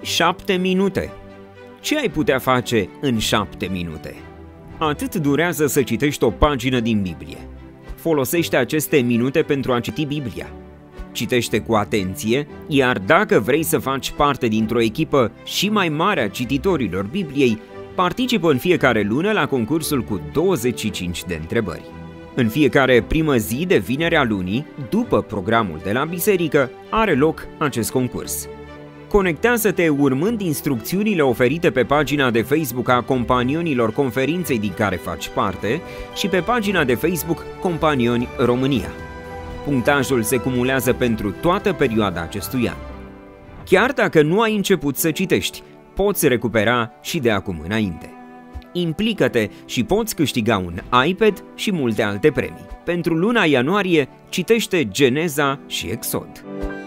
7 minute. Ce ai putea face în 7 minute? Atât durează să citești o pagină din Biblie. Folosește aceste minute pentru a citi Biblia. Citește cu atenție, iar dacă vrei să faci parte dintr-o echipă și mai mare a cititorilor Bibliei, participă în fiecare lună la concursul cu 25 de întrebări. În fiecare primă zi de vineri a lunii, după programul de la biserică, are loc acest concurs. Conectează-te urmând instrucțiunile oferite pe pagina de Facebook a companionilor conferinței din care faci parte și pe pagina de Facebook Companioni România. Punctajul se cumulează pentru toată perioada acestui an. Chiar dacă nu ai început să citești, poți recupera și de acum înainte. Implică-te și poți câștiga un iPad și multe alte premii. Pentru luna ianuarie, citește Geneza și Exod.